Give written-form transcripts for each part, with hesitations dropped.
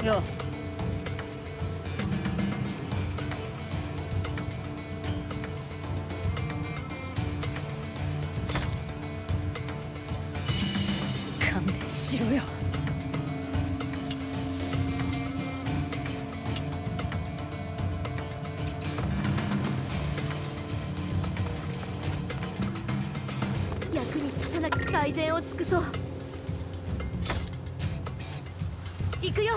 よ。勘弁しろよ。 役に立たなく最善を尽くそう。行くよ。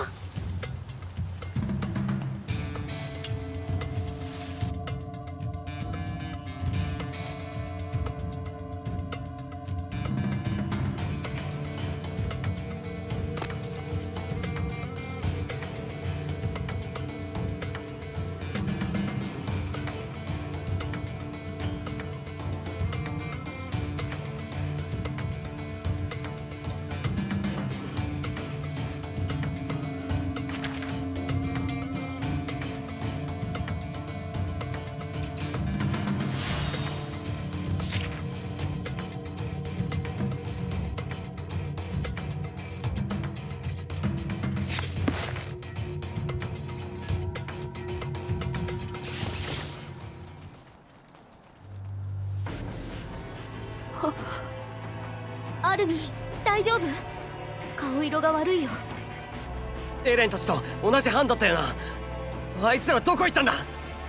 アルミン、大丈夫？顔色が悪いよ。 エレンたちと同じ班だったよな。あいつらどこ行ったんだ？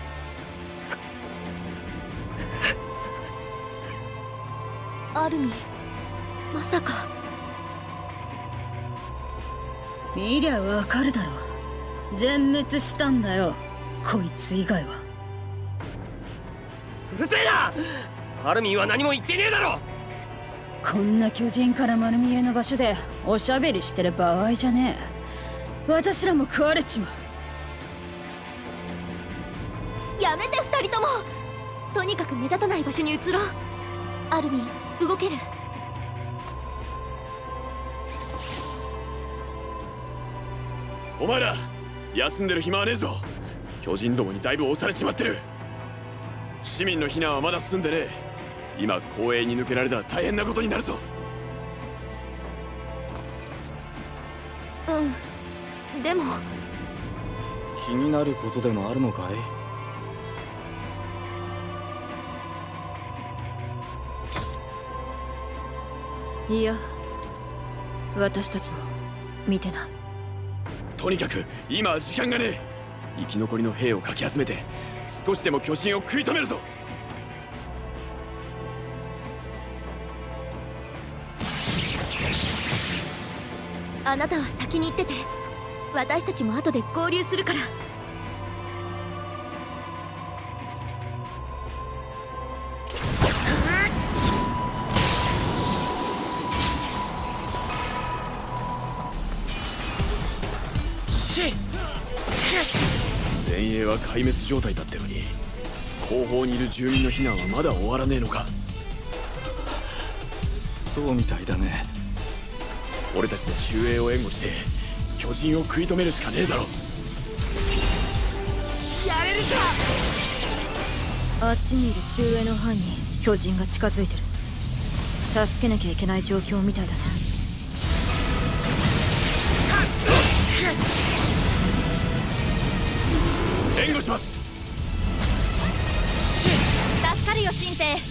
アルミン、まさか。 見りゃわかるだろ。全滅したんだよ、こいつ以外は。 うるせえな！アルミンは何も言ってねえだろ。 こんな巨人から丸見えの場所でおしゃべりしてる場合じゃねえ。私らも食われちまう。 やめて二人とも。とにかく目立たない場所に移ろう。アルミン、動ける？ お前ら休んでる暇はねえぞ。巨人どもにだいぶ押されちまってる。市民の避難はまだ進んでねえ。今公営に抜けられたら大変なことになるぞ。 うん、でも気になることでもあるのかい？いや、私たちも見てない。 とにかく今は時間がねえ。生き残りの兵をかき集めて少しでも巨人を食い止めるぞ。 あなたは先に行ってて。私たちも後で合流するから。 前衛は壊滅状態だってのに、後方にいる住民の避難はまだ終わらねえのか。 そうみたいだね。 俺たちと中衛を援護して巨人を食い止めるしかねえだろ。 やれるか！ あっちにいる中衛の班に巨人が近づいてる。助けなきゃいけない状況みたいだね。 援護します。 助かるよ、新兵。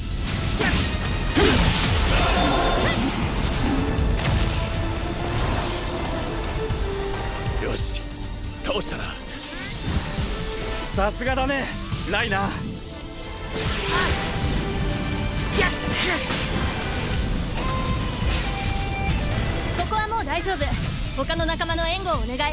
よし、倒したな。 さすがだね、ライナー。 ここはもう大丈夫。他の仲間の援護をお願い。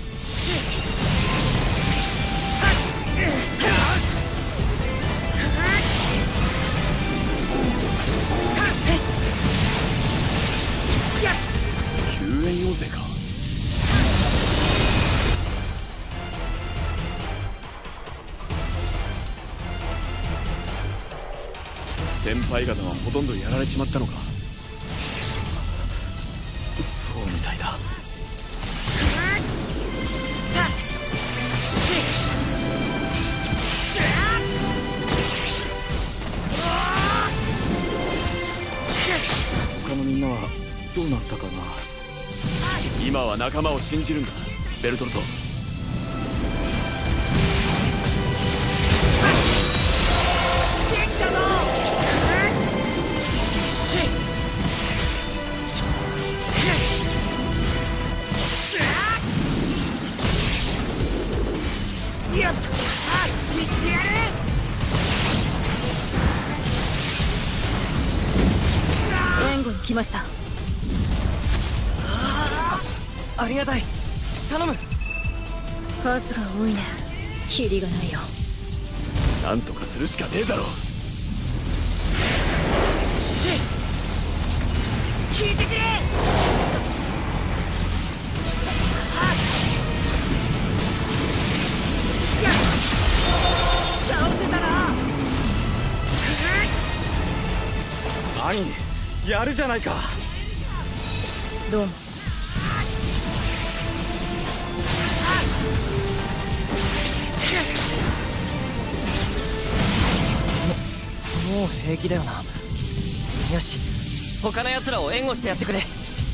救援要請か。先輩方はほとんどやられちまったのか。 そうみたいだ。他のみんなはどうなったかな。 今は仲間を信じるんだ。 ベルトルト。 援護に来ました。 ありがたい。頼む。 数が多いね。キリがないよ。 なんとかするしかねえだろ。 聞いてくれ。倒せたな。 兄やるじゃないか。 どうも。 もう平気だよな。よし、他の奴らを援護してやってくれ。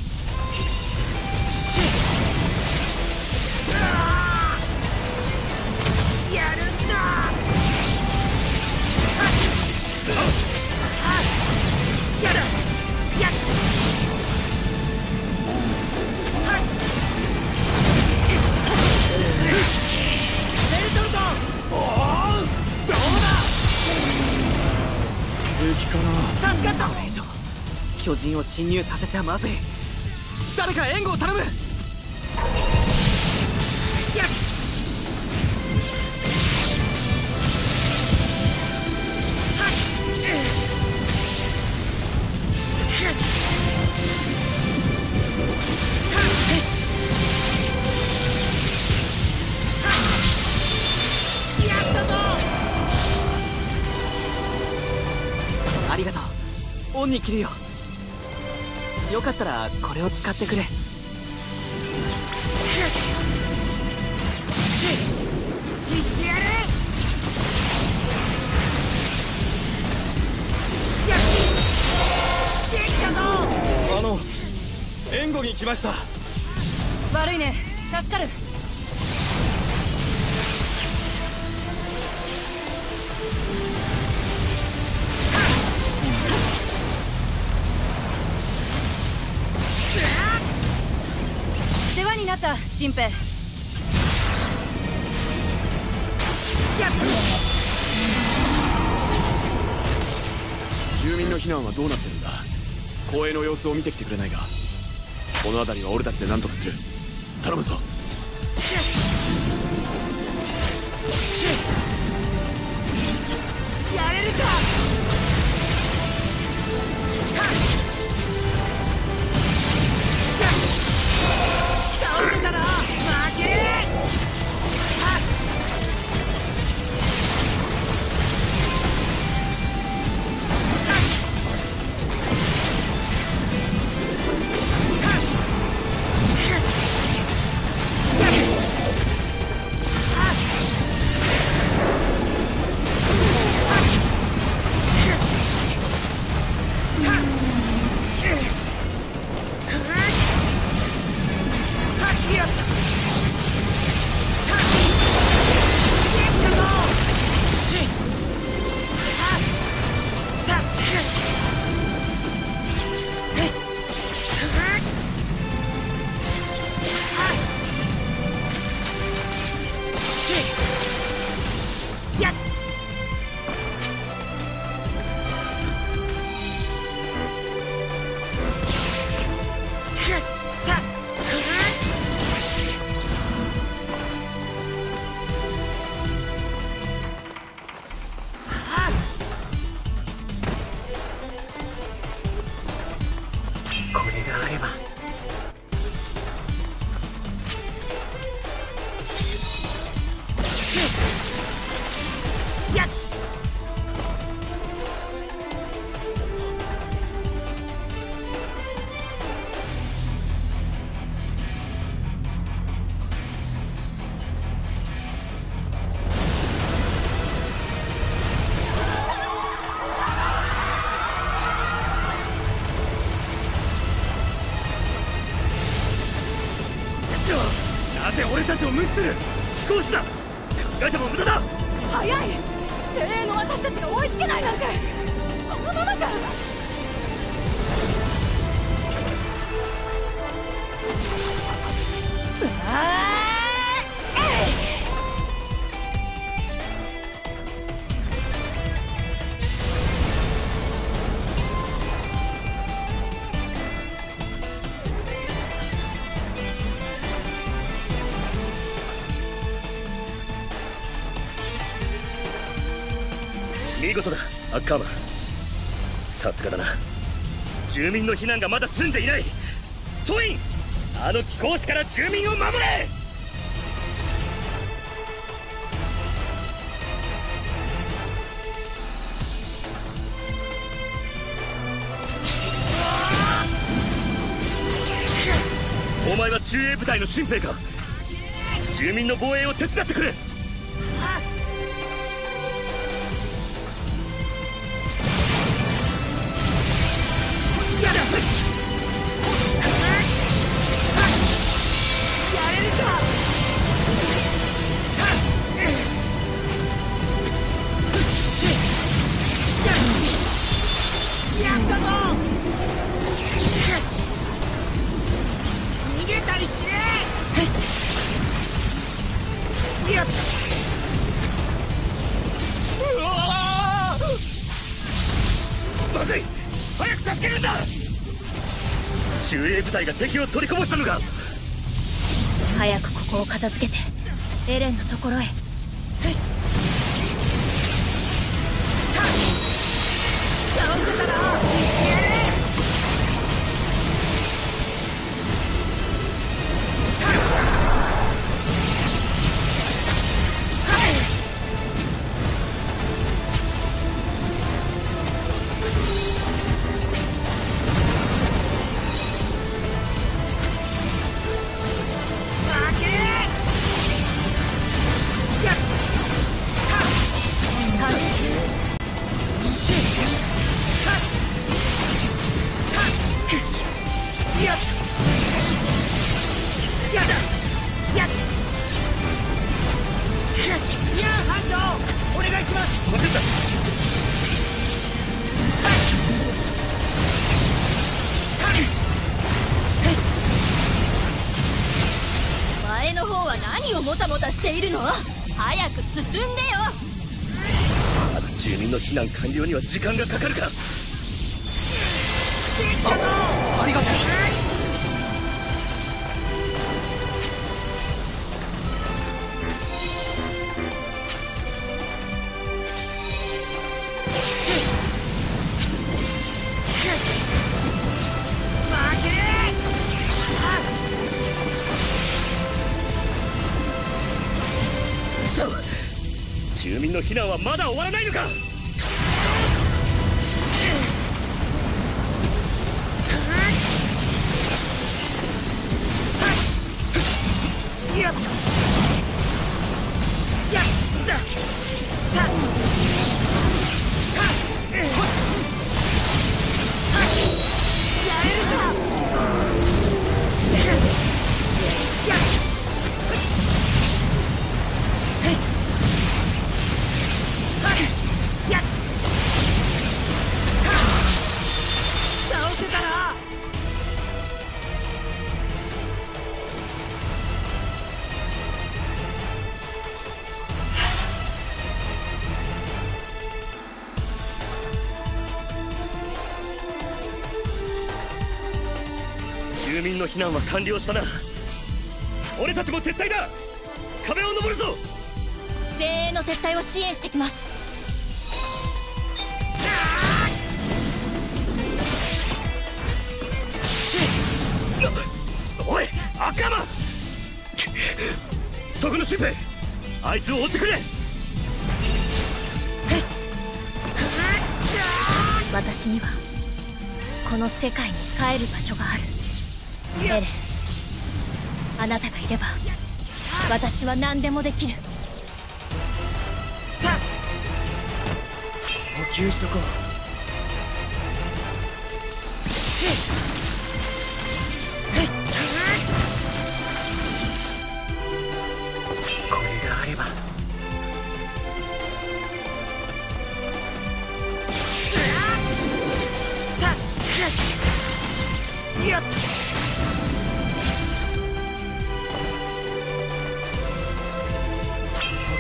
やるんだ。やる。やっ。ベルトルト。おお、どうだ。 平気かな。 助かった。これ以上巨人を侵入させちゃまずい。誰か援護を頼む。やっ。ありがとう。恩に着るよ。よかったらこれを使ってくれ。言ってやれ。できたぞ。 援護に来ました。 悪いね。助かる。世話になった、新兵。 住民の避難はどうなってるんだ。公営の様子を見てきてくれないか。この辺りは俺たちで何とかする。頼むぞ。 やれるか。倒せたな。負け。 なぜ俺たちを無視する？飛行士だ。考えても無駄だ。 早い。精鋭の私たちが追いつけないなんてこのままじゃ。 見事だ、アッカーマン。さすがだな。住民の避難がまだ済んでいない。ソイン、あの貴公子から住民を守れ。お前は中衛部隊の新兵か。住民の防衛を手伝ってくれ。まずい、早く助けるんだ。中衛部隊が敵を取りこぼしたのか。 早くここを片付けてエレンのところへ。 前の方は何をもたもたしているの？早く進んでよ。 まず住民の避難完了には時間がかかるか。 ありがとう。 住民の避難はまだ終わらないのか。や住民の避難は完了したな。俺たちも撤退だ。壁を登るぞ。 精鋭の撤退を支援してきます。 おい、アッカーマン、そこの新兵、あいつを追ってくれ。 私にはこの世界に帰る場所がある。エレン、あなたがいれば私は何でもできる。 補給しとこう。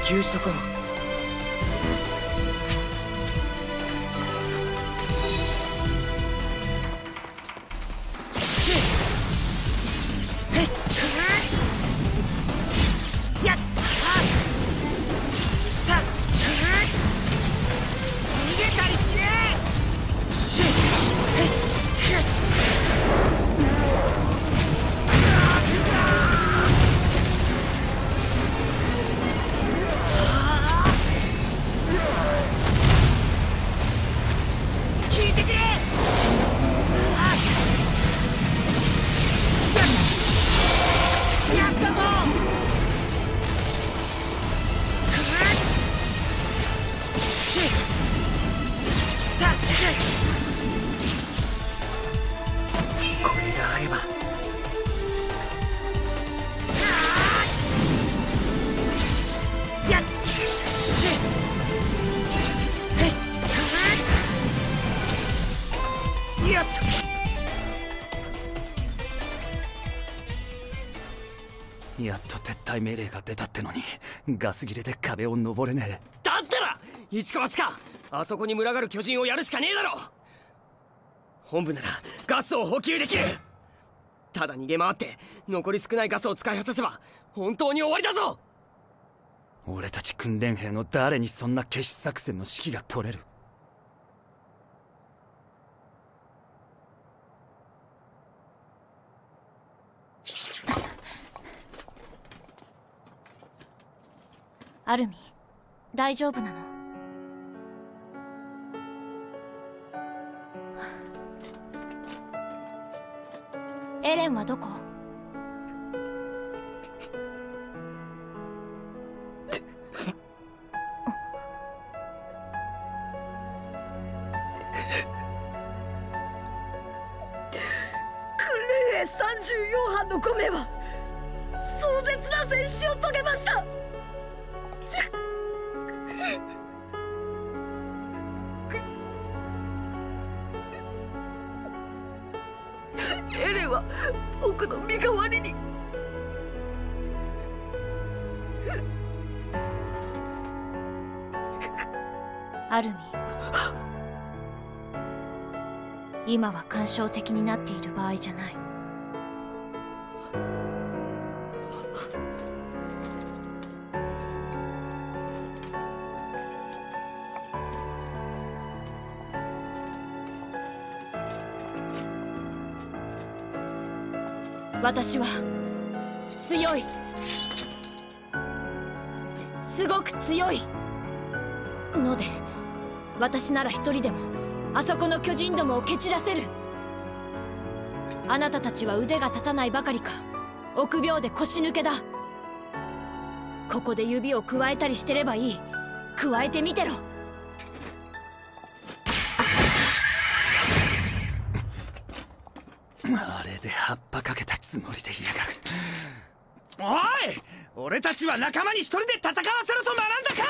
給しとこう。 やっと撤退命令が出たってのにガス切れで壁を登れねえ。 だったら一か八かあそこに群がる巨人をやるしかねえだろ。本部ならガスを補給できる。ただ逃げ回って残り少ないガスを使い果たせば本当に終わりだぞ。 俺たち訓練兵の誰にそんな決死作戦の指揮が取れる。 アルミ、大丈夫なの？エレンはどこ？ 訓練兵34班の5名は壮絶な戦死を遂げました。エレンは僕の身代わりに。 アルミ、今は感傷的になっている場合じゃない。私は強い。すごく強いので、私なら一人でもあそこの巨人どもを蹴散らせる。あなたたちは腕が立たないばかりか臆病で腰抜けだ。ここで指をくわえたりしてればいい。くわえてみてろ。 あれで葉っぱかけたつもりでいやがる。おい、俺たちは仲間に一人で戦わせろと学んだか。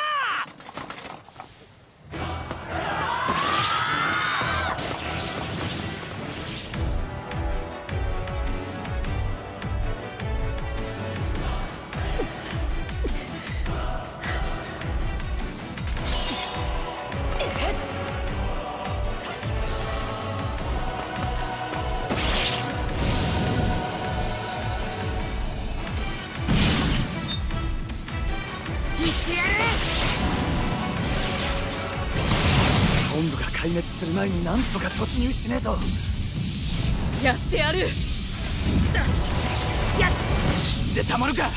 本部が壊滅する前になんとか突入しねえと。 やってやる。 死んでたまるか。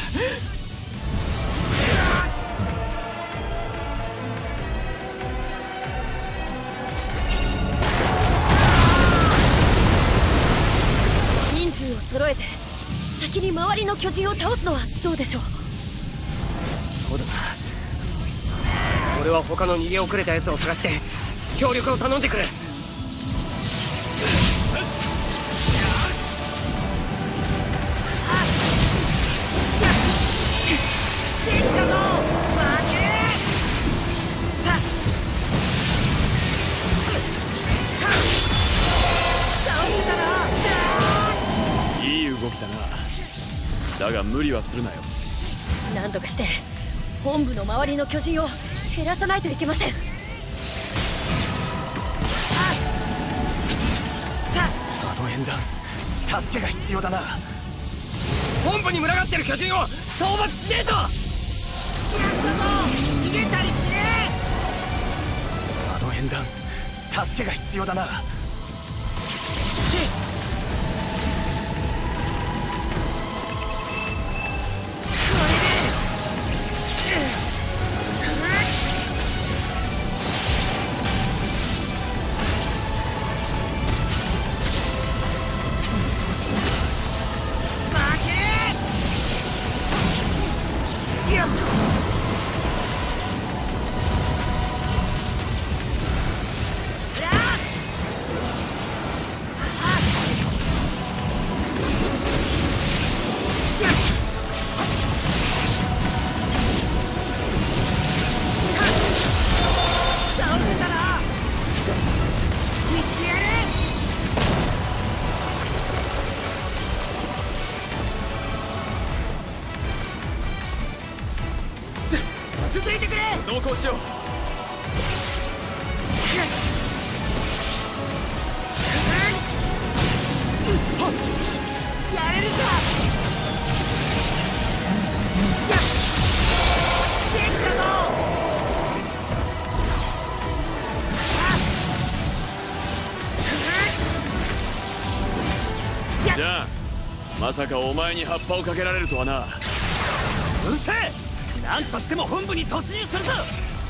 人数を揃えて先に周りの巨人を倒すのはどうでしょう。 そうだな。俺は他の逃げ遅れたやつを探して協力を頼んでくる。 いい動きだな。だが無理はするなよ。 何とかして本部の周りの巨人を減らさないといけません。 あの縁談、助けが必要だな。 本部に群がってる巨人を討伐しねえと。 逃げたりしねえ。あの縁談、助けが必要だな。 続いてくれ。 同行しよう。 やれるか。できたぞ。 じゃあまさかお前に葉っぱをかけられるとはな。 うるせえ。何としても本部に突入するぞ。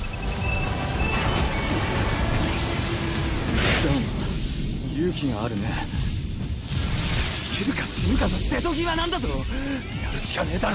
ジョン、勇気があるね。生きるか死ぬかの瀬戸際なんだぞ。やるしかねえだろ。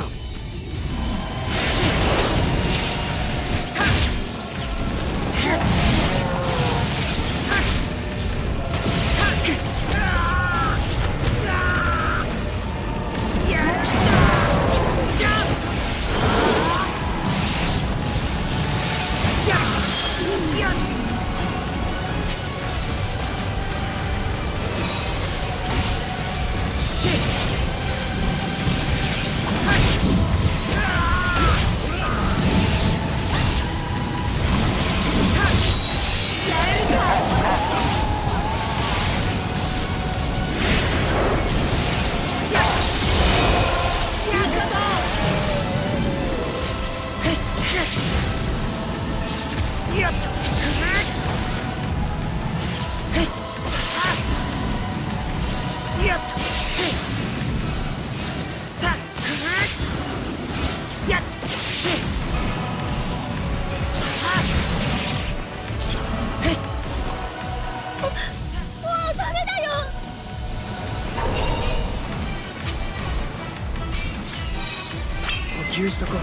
補給しとこう。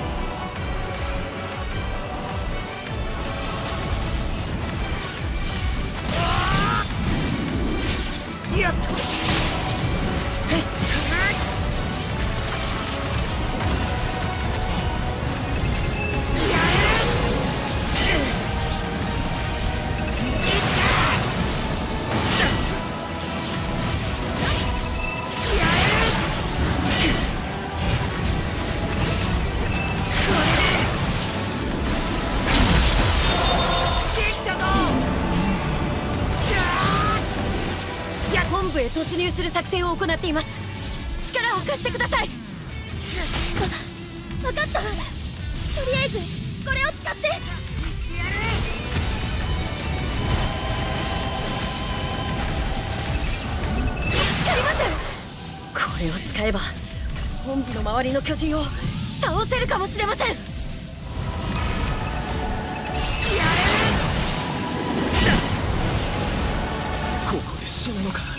やっと。 本部へ突入する作戦を行っています。力を貸してください。分かった。とりあえずこれを使って。助かります。これを使えば本部の周りの巨人を倒せるかもしれません。 ここで死ぬのか。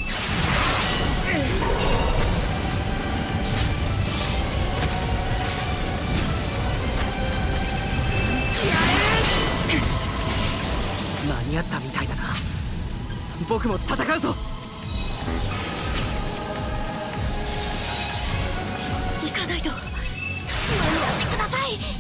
間に合ったみたいだな。僕も戦うぞ。 行かないと。間に合ってください。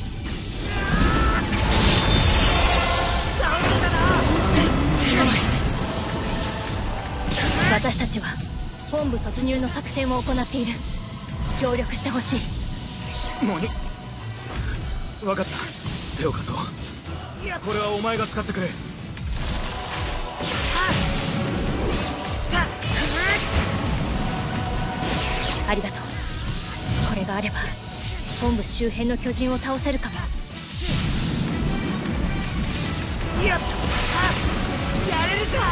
私たちは本部突入の作戦を行っている。協力してほしい。 何？ 分かった。手を貸そう。これはお前が使ってくれ。 ありがとう。これがあれば本部周辺の巨人を倒せるかも。やった。やれるか。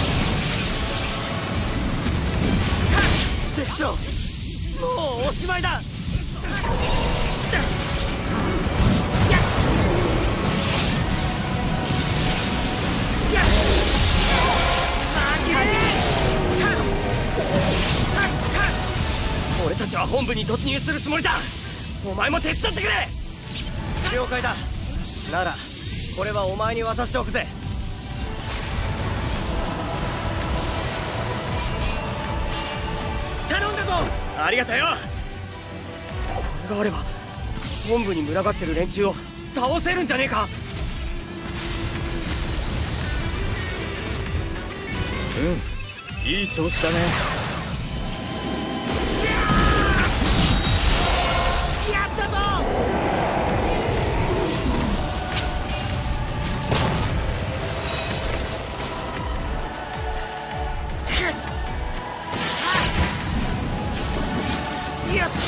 チェクション、もうおしまいだ。俺たちは本部に突入するつもりだ。お前も手伝ってくれ。了解だ。ならこれはお前に渡しておくぜ。頼んだぞ。ありがとよ。これがあれば本部に群がってる連中を倒せるんじゃねえか。 うん、いい調子だね。 やったぞ。やった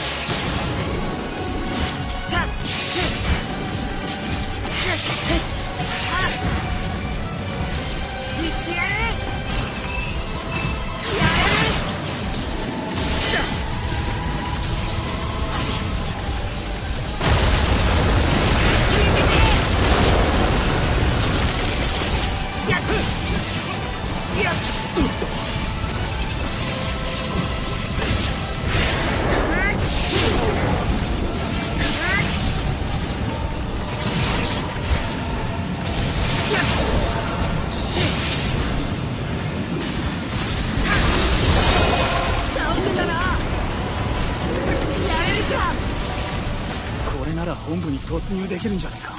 本部に突入できるんじゃないか。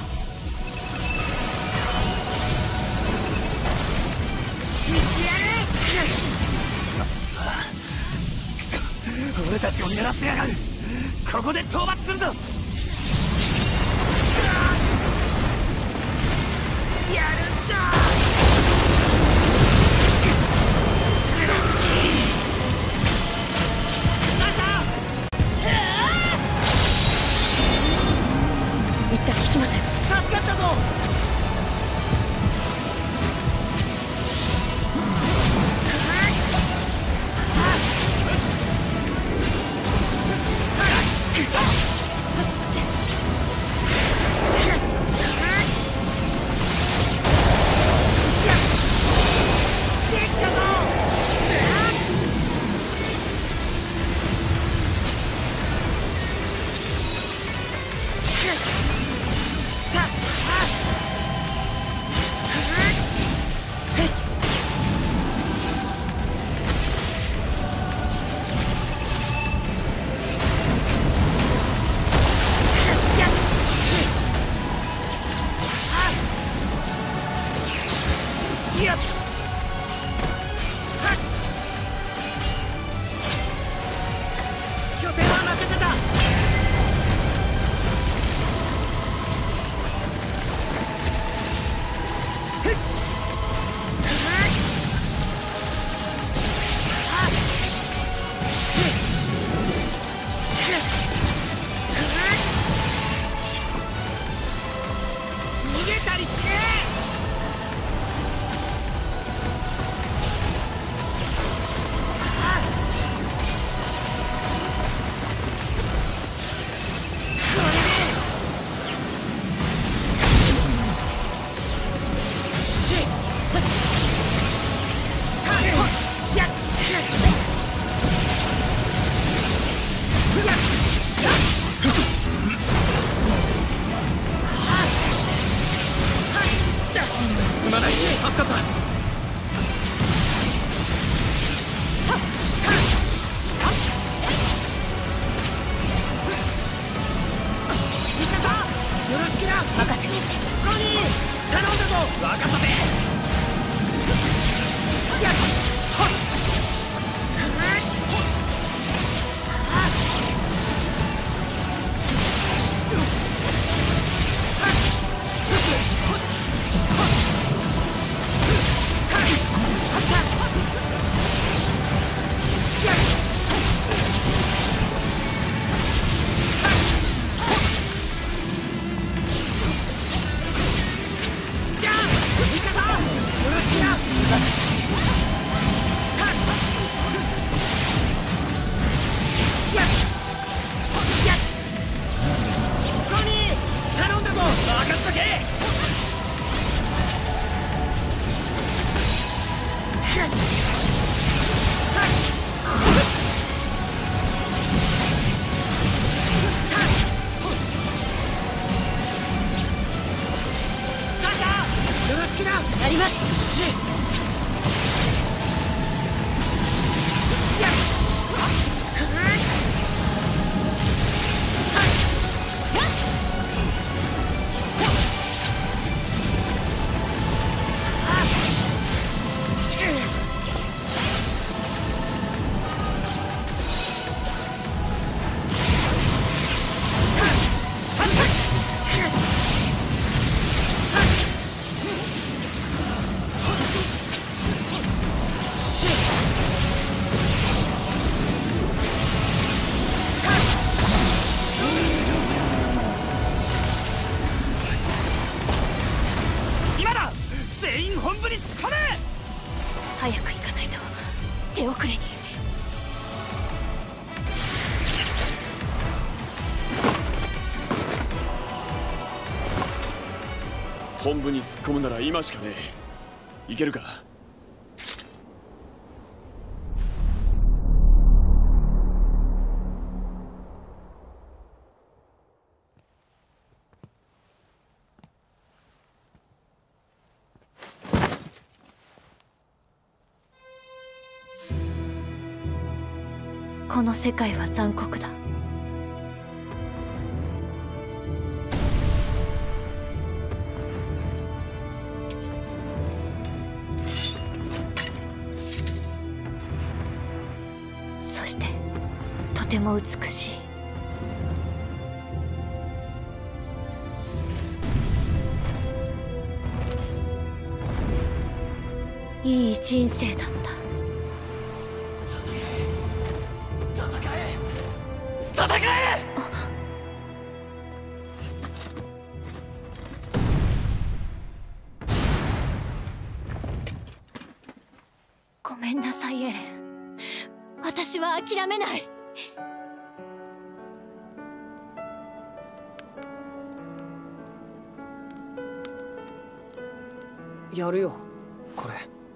俺たちを狙ってやがる。ここで討伐するぞ。やるんだ。 一旦引きます。 助かったぞ。 早く行かないと手遅れに。 本部に突っ込むなら今しかねえ。行けるか？ この世界は残酷だ。そしてとても美しい。いい人生だった。 戦え！ ごめんなさいエレン。私は諦めない。 やるよこれ。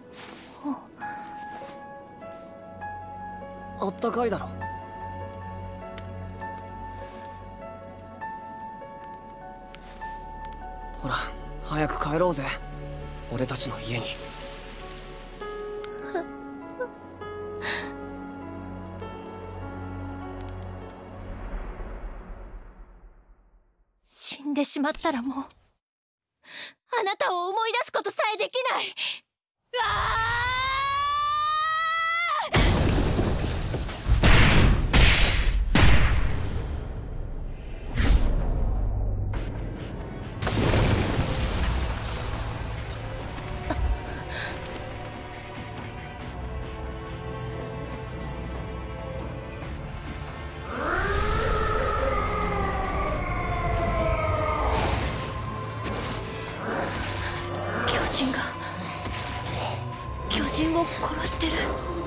あったかいだろ。ほら早く帰ろうぜ、俺たちの家に。 死んでしまったらもうあなたを思い出すことさえできない。巨人を殺してる。